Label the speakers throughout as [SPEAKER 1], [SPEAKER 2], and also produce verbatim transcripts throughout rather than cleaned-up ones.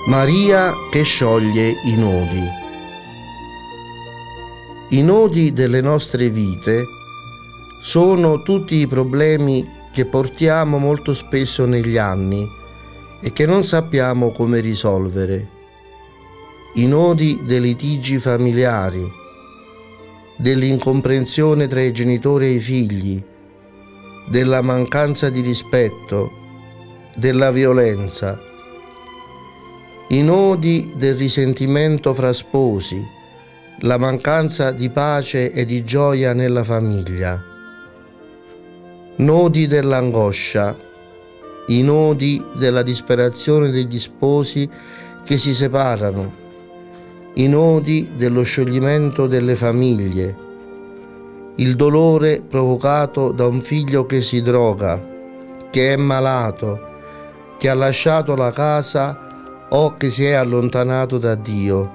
[SPEAKER 1] Maria che scioglie i nodi. I nodi delle nostre vite sono tutti i problemi che portiamo molto spesso negli anni e che non sappiamo come risolvere. I nodi dei litigi familiari, dell'incomprensione tra i genitori e i figli, della mancanza di rispetto, della violenza, i nodi del risentimento fra sposi, la mancanza di pace e di gioia nella famiglia, nodi dell'angoscia, i nodi della disperazione degli sposi che si separano, i nodi dello scioglimento delle famiglie, il dolore provocato da un figlio che si droga, che è malato, che ha lasciato la casa o che si è allontanato da Dio.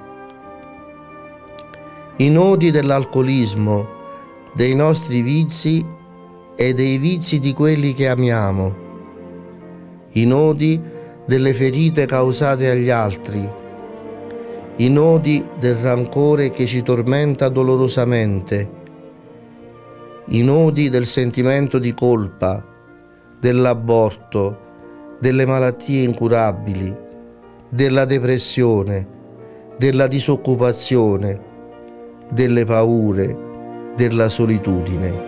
[SPEAKER 1] I nodi dell'alcolismo, dei nostri vizi e dei vizi di quelli che amiamo. I nodi delle ferite causate agli altri. I nodi del rancore che ci tormenta dolorosamente. I nodi del sentimento di colpa, dell'aborto, delle malattie incurabili, della depressione, della disoccupazione, delle paure, della solitudine.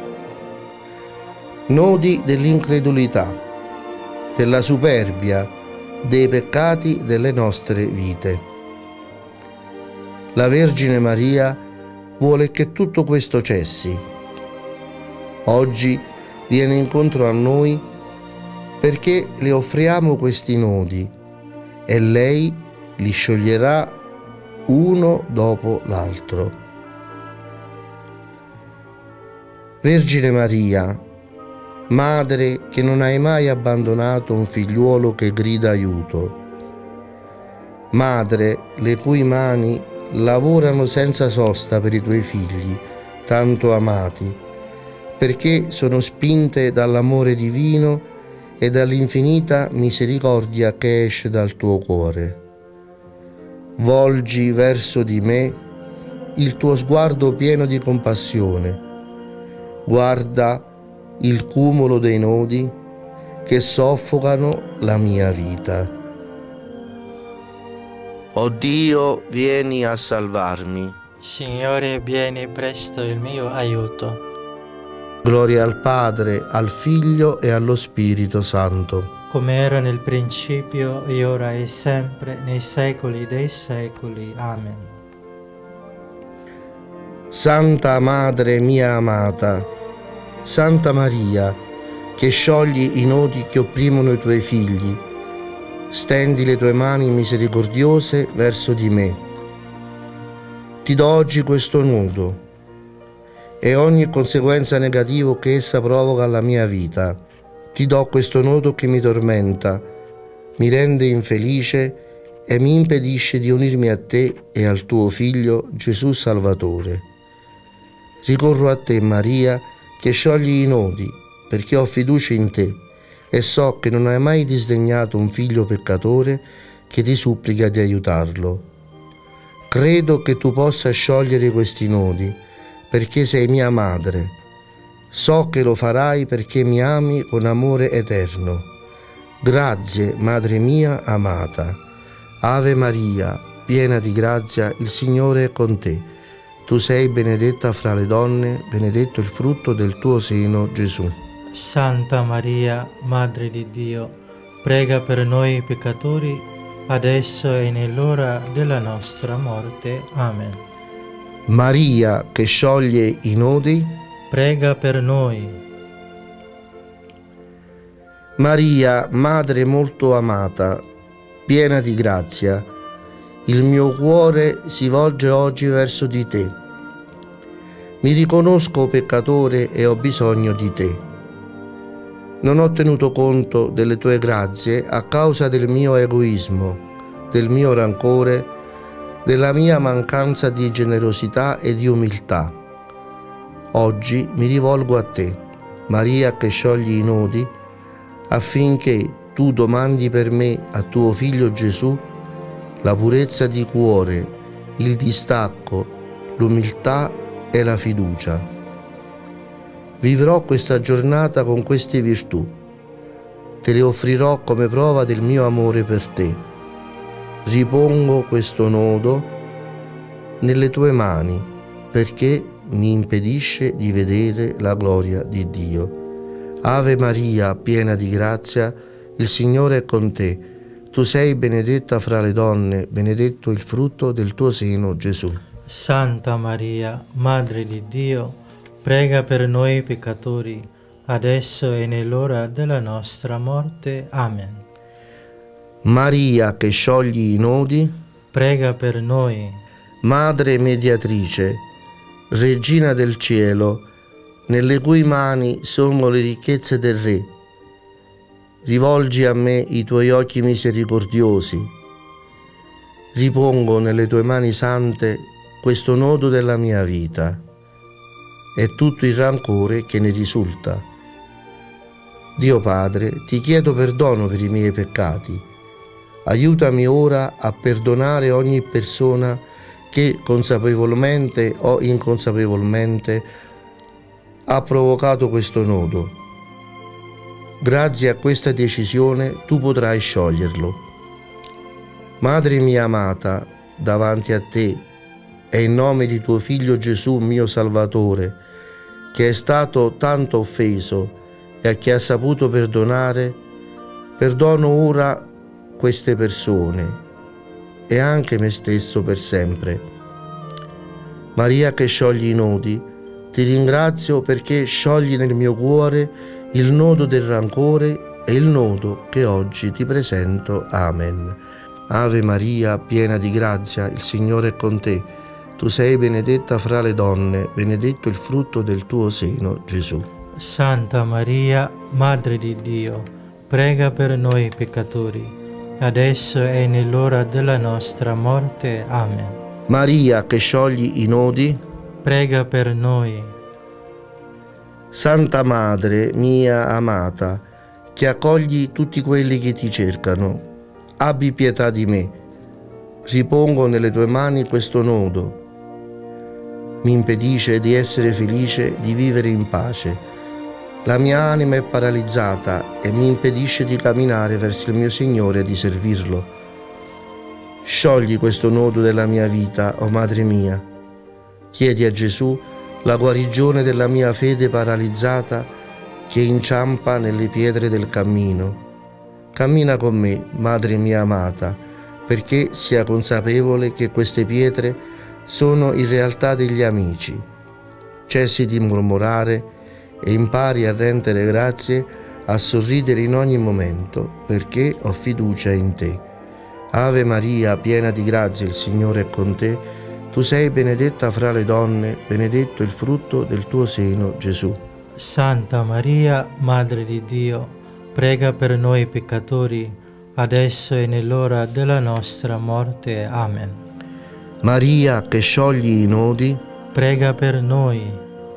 [SPEAKER 1] Nodi dell'incredulità, della superbia, dei peccati delle nostre vite. La Vergine Maria vuole che tutto questo cessi. Oggi viene incontro a noi perché le offriamo questi nodi e lei li scioglierà uno dopo l'altro. Vergine Maria, Madre che non hai mai abbandonato un figliuolo che grida aiuto, Madre le cui mani lavorano senza sosta per i tuoi figli, tanto amati, perché sono spinte dall'amore divino e dall'infinita misericordia che esce dal tuo cuore. Volgi verso di me il tuo sguardo pieno di compassione. Guarda il cumulo dei nodi che soffocano la mia vita. O Dio, vieni a salvarmi.
[SPEAKER 2] Signore, vieni presto il mio aiuto.
[SPEAKER 1] Gloria al Padre, al Figlio e allo Spirito Santo.
[SPEAKER 2] Come era nel principio, e ora e sempre, nei secoli dei secoli. Amen.
[SPEAKER 1] Santa Madre mia amata, Santa Maria, che sciogli i nodi che opprimono i tuoi figli, stendi le tue mani misericordiose verso di me. Ti do oggi questo nudo e ogni conseguenza negativa che essa provoca alla mia vita. Ti do questo nodo che mi tormenta, mi rende infelice e mi impedisce di unirmi a te e al tuo Figlio Gesù Salvatore. Ricorro a te, Maria, che sciogli i nodi, perché ho fiducia in te e so che non hai mai disdegnato un figlio peccatore che ti supplica di aiutarlo. Credo che tu possa sciogliere questi nodi, perché sei mia madre. So che lo farai perché mi ami con amore eterno. Grazie, Madre mia amata. Ave Maria, piena di grazia, il Signore è con te. Tu sei benedetta fra le donne, benedetto il frutto del tuo seno, Gesù.
[SPEAKER 2] Santa Maria, Madre di Dio, prega per noi peccatori, adesso e nell'ora della nostra morte. Amen.
[SPEAKER 1] Maria, che scioglie i nodi,
[SPEAKER 2] prega per noi.
[SPEAKER 1] Maria, Madre molto amata, piena di grazia, il mio cuore si volge oggi verso di te. Mi riconosco peccatore e ho bisogno di te. Non ho tenuto conto delle tue grazie a causa del mio egoismo, del mio rancore, della mia mancanza di generosità e di umiltà. Oggi mi rivolgo a te, Maria che sciogli i nodi, affinché tu domandi per me a tuo Figlio Gesù la purezza di cuore, il distacco, l'umiltà e la fiducia. Vivrò questa giornata con queste virtù. Te le offrirò come prova del mio amore per te. Ripongo questo nodo nelle tue mani perché mi impedisce di vedere la gloria di Dio. Ave Maria, piena di grazia, il Signore è con te. Tu sei benedetta fra le donne, benedetto il frutto del tuo seno, Gesù.
[SPEAKER 2] Santa Maria, Madre di Dio, prega per noi peccatori, adesso e nell'ora della nostra morte. Amen.
[SPEAKER 1] Maria, che sciogli i nodi,
[SPEAKER 2] prega per noi.
[SPEAKER 1] Madre mediatrice, Regina del cielo, nelle cui mani sono le ricchezze del Re, rivolgi a me i tuoi occhi misericordiosi. Ripongo nelle tue mani sante questo nodo della mia vita e tutto il rancore che ne risulta. Dio Padre, ti chiedo perdono per i miei peccati. Aiutami ora a perdonare ogni persona che consapevolmente o inconsapevolmente ha provocato questo nodo. Grazie a questa decisione tu potrai scioglierlo. Madre mia amata, davanti a te e in nome di tuo Figlio Gesù, mio Salvatore, che è stato tanto offeso e a chi ha saputo perdonare, perdono ora queste persone e anche me stesso per sempre. Maria che sciogli i nodi, ti ringrazio perché sciogli nel mio cuore il nodo del rancore e il nodo che oggi ti presento. Amen. Ave Maria, piena di grazia, il Signore è con te. Tu sei benedetta fra le donne, benedetto il frutto del tuo seno, Gesù.
[SPEAKER 2] Santa Maria, Madre di Dio, prega per noi peccatori, adesso e nell'ora della nostra morte. Amen.
[SPEAKER 1] Maria che sciogli i nodi,
[SPEAKER 2] prega per noi.
[SPEAKER 1] Santa Madre mia amata, che accogli tutti quelli che ti cercano, abbi pietà di me. Ripongo nelle tue mani questo nodo. Mi impedisce di essere felice, di vivere in pace. La mia anima è paralizzata e mi impedisce di camminare verso il mio Signore e di servirlo. Sciogli questo nodo della mia vita, o Madre mia. Chiedi a Gesù la guarigione della mia fede paralizzata che inciampa nelle pietre del cammino. Cammina con me, Madre mia amata, perché sia consapevole che queste pietre sono in realtà degli amici. Cessi di mormorare e impari a rendere grazie, a sorridere in ogni momento, perché ho fiducia in te. Ave Maria, piena di grazia, il Signore è con te. Tu sei benedetta fra le donne, benedetto il frutto del tuo seno, Gesù.
[SPEAKER 2] Santa Maria, Madre di Dio, prega per noi peccatori, adesso e nell'ora della nostra morte. Amen.
[SPEAKER 1] Maria che sciogli i nodi,
[SPEAKER 2] prega per noi.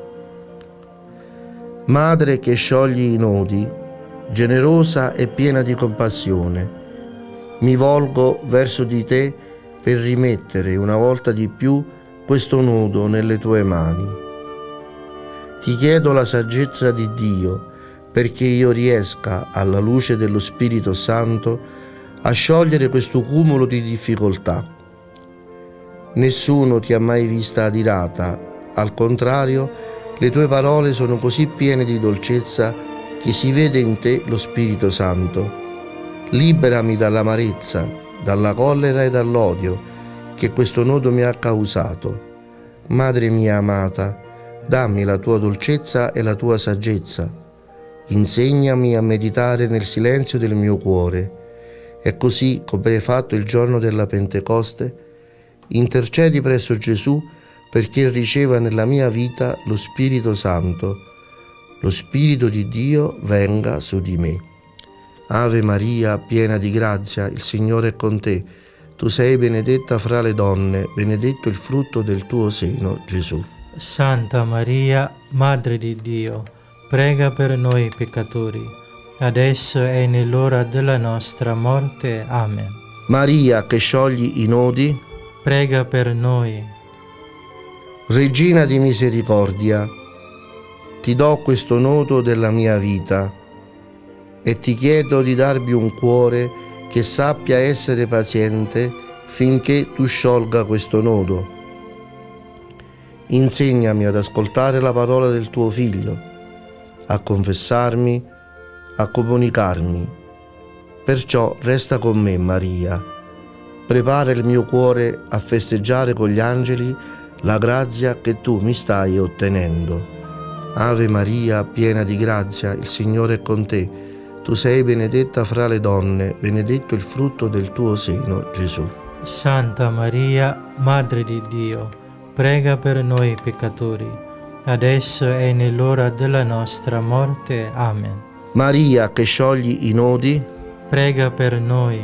[SPEAKER 1] Madre che sciogli i nodi, generosa e piena di compassione, mi volgo verso di te per rimettere una volta di più questo nodo nelle tue mani. Ti chiedo la saggezza di Dio perché io riesca, alla luce dello Spirito Santo, a sciogliere questo cumulo di difficoltà. Nessuno ti ha mai vista adirata, al contrario, le tue parole sono così piene di dolcezza che si vede in te lo Spirito Santo. Liberami dall'amarezza, dalla collera e dall'odio che questo nodo mi ha causato. Madre mia amata, dammi la tua dolcezza e la tua saggezza. Insegnami a meditare nel silenzio del mio cuore e così, come hai fatto il giorno della Pentecoste, intercedi presso Gesù perché riceva nella mia vita lo Spirito Santo. Lo Spirito di Dio venga su di me. Ave Maria, piena di grazia, il Signore è con te. Tu sei benedetta fra le donne, benedetto il frutto del tuo seno, Gesù.
[SPEAKER 2] Santa Maria, Madre di Dio, prega per noi peccatori, adesso e nell'ora della nostra morte. Amen.
[SPEAKER 1] Maria che sciogli i nodi,
[SPEAKER 2] prega per noi.
[SPEAKER 1] Regina di misericordia, ti do questo nodo della mia vita e ti chiedo di darmi un cuore che sappia essere paziente finché tu sciolga questo nodo. Insegnami ad ascoltare la parola del tuo Figlio, a confessarmi, a comunicarmi. Perciò resta con me, Maria. Prepara il mio cuore a festeggiare con gli angeli la grazia che tu mi stai ottenendo. Ave Maria, piena di grazia, il Signore è con te. Tu sei benedetta fra le donne, benedetto il frutto del tuo seno, Gesù.
[SPEAKER 2] Santa Maria, Madre di Dio, prega per noi peccatori, adesso e nell'ora della nostra morte. Amen.
[SPEAKER 1] Maria che sciogli i nodi,
[SPEAKER 2] prega per noi.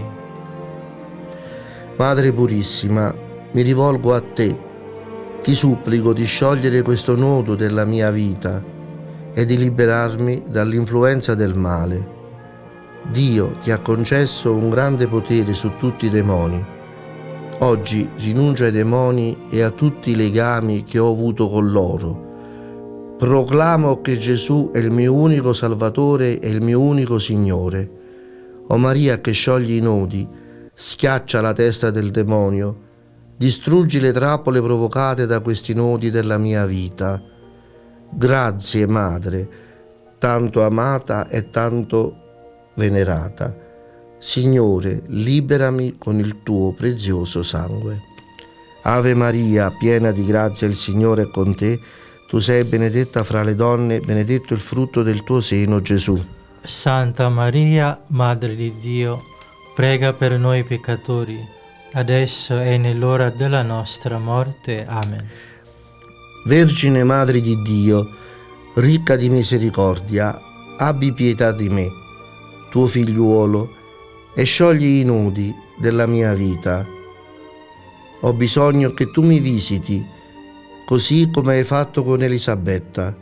[SPEAKER 1] Madre purissima, mi rivolgo a te, ti supplico di sciogliere questo nodo della mia vita e di liberarmi dall'influenza del male. Dio ti ha concesso un grande potere su tutti i demoni. Oggi rinuncio ai demoni e a tutti i legami che ho avuto con loro. Proclamo che Gesù è il mio unico Salvatore e il mio unico Signore. O Maria che sciogli i nodi, schiaccia la testa del demonio, distruggi le trappole provocate da questi nodi della mia vita. Grazie, Madre, tanto amata e tanto venerata. Signore, liberami con il tuo prezioso sangue. Ave Maria, piena di grazia, il Signore è con te. Tu sei benedetta fra le donne, benedetto il frutto del tuo seno, Gesù.
[SPEAKER 2] Santa Maria, Madre di Dio, prega per noi peccatori, adesso e nell'ora della nostra morte. Amen.
[SPEAKER 1] Vergine Madre di Dio, ricca di misericordia, abbi pietà di me, tuo figliuolo, e sciogli i nodi della mia vita. Ho bisogno che tu mi visiti, così come hai fatto con Elisabetta.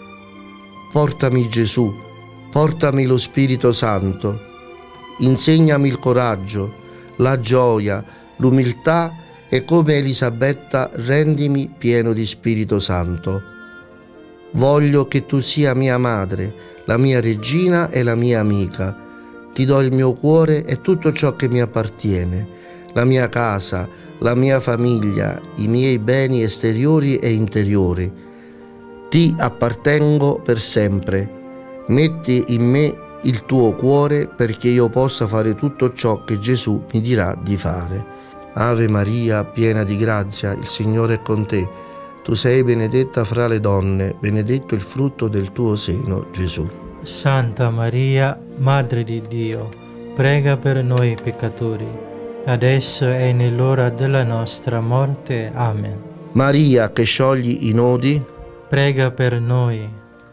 [SPEAKER 1] Portami Gesù, portami lo Spirito Santo, insegnami il coraggio, la gioia, l'umiltà e come Elisabetta rendimi pieno di Spirito Santo. Voglio che tu sia mia madre, la mia regina e la mia amica. Ti do il mio cuore e tutto ciò che mi appartiene, la mia casa, la mia famiglia, i miei beni esteriori e interiori. Ti appartengo per sempre. Metti in me il tuo cuore perché io possa fare tutto ciò che Gesù mi dirà di fare. Ave Maria, piena di grazia, il Signore è con te. Tu sei benedetta fra le donne, benedetto il frutto del tuo seno, Gesù.
[SPEAKER 2] Santa Maria, Madre di Dio, prega per noi peccatori, adesso e nell'ora della nostra morte. Amen.
[SPEAKER 1] Maria che sciogli i nodi,
[SPEAKER 2] prega per noi.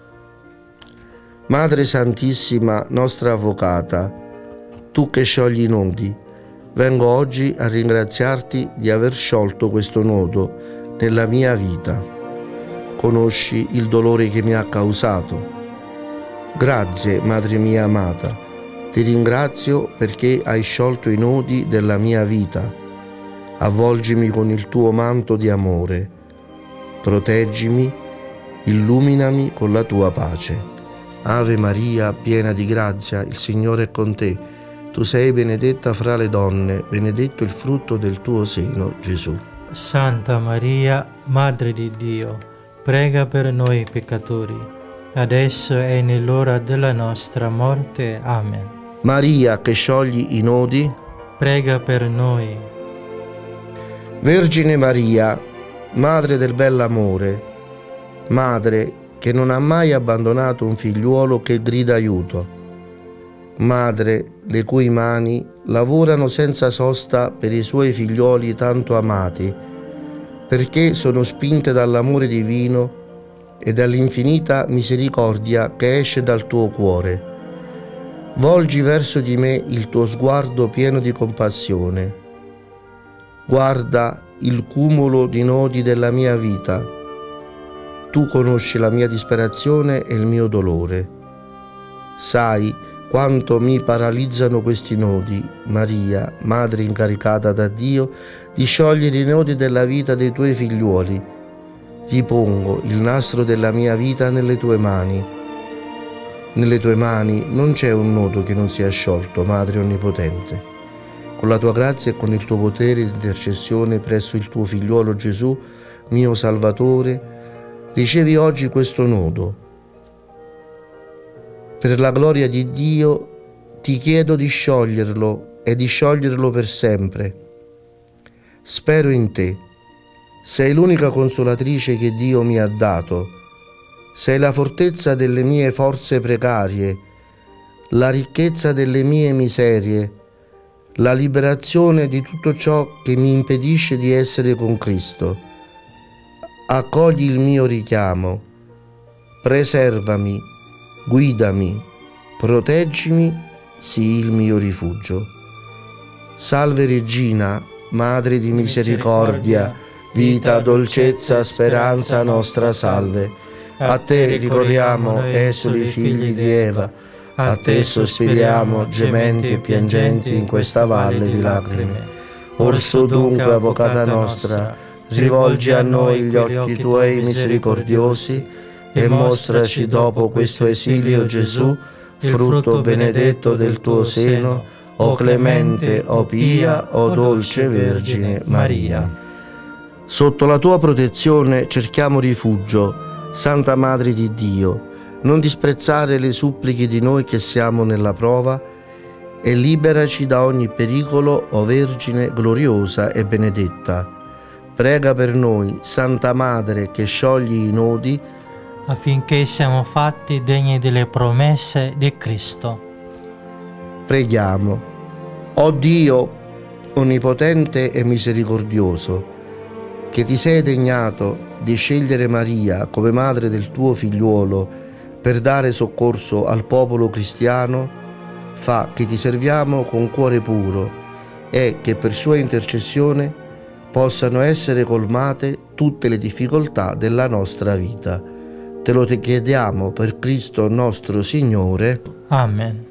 [SPEAKER 1] Madre Santissima, nostra Avvocata, tu che sciogli i nodi, vengo oggi a ringraziarti di aver sciolto questo nodo nella mia vita. Conosci il dolore che mi ha causato. Grazie, Madre mia amata, ti ringrazio perché hai sciolto i nodi della mia vita. Avvolgimi con il tuo manto di amore. Proteggimi, illuminami con la tua pace. Ave Maria, piena di grazia, il Signore è con te. Tu sei benedetta fra le donne, benedetto il frutto del tuo seno, Gesù.
[SPEAKER 2] Santa Maria, Madre di Dio, prega per noi peccatori, adesso e nell'ora della nostra morte. Amen.
[SPEAKER 1] Maria che sciogli i nodi,
[SPEAKER 2] prega per noi.
[SPEAKER 1] Vergine Maria, Madre del bell'amore, Madre che non ha mai abbandonato un figliuolo che grida aiuto, Madre le cui mani lavorano senza sosta per i suoi figlioli tanto amati, perché sono spinte dall'amore divino e dall'infinita misericordia che esce dal tuo cuore. Volgi verso di me il tuo sguardo pieno di compassione. Guarda il cumulo di nodi della mia vita. Tu conosci la mia disperazione e il mio dolore. Sai Quanto mi paralizzano questi nodi, Maria, Madre incaricata da Dio di sciogliere i nodi della vita dei tuoi figliuoli. Ripongo il nastro della mia vita nelle tue mani. Nelle tue mani non c'è un nodo che non sia sciolto, Madre Onnipotente. Con la tua grazia e con il tuo potere di intercessione presso il tuo figliuolo Gesù, mio Salvatore, ricevi oggi questo nodo. Per la gloria di Dio ti chiedo di scioglierlo e di scioglierlo per sempre. Spero in te. Sei l'unica consolatrice che Dio mi ha dato. Sei la fortezza delle mie forze precarie, la ricchezza delle mie miserie, la liberazione di tutto ciò che mi impedisce di essere con Cristo. Accogli il mio richiamo. Preservami. Guidami, proteggimi, sii il mio rifugio. Salve Regina, Madre di misericordia, vita, dolcezza, speranza nostra, salve. A te ricorriamo, esuli figli di Eva, a te sospiriamo, gementi e piangenti in questa valle di lacrime. Orso dunque, avvocata nostra, rivolgi a noi gli occhi tuoi misericordiosi e mostraci dopo questo esilio Gesù, frutto benedetto del tuo seno, o clemente, o pia, o dolce Vergine Maria. Sotto la tua protezione cerchiamo rifugio, Santa Madre di Dio. Non disprezzare le suppliche di noi che siamo nella prova e liberaci da ogni pericolo, o Vergine gloriosa e benedetta. Prega per noi, Santa Madre, che sciogli i nodi,
[SPEAKER 2] affinché siamo fatti degni delle promesse di Cristo.
[SPEAKER 1] Preghiamo. O Dio, onnipotente e misericordioso, che ti sei degnato di scegliere Maria come madre del tuo figliuolo per dare soccorso al popolo cristiano, fa che ti serviamo con cuore puro e che per sua intercessione possano essere colmate tutte le difficoltà della nostra vita. Te lo chiediamo per Cristo nostro Signore.
[SPEAKER 2] Amen.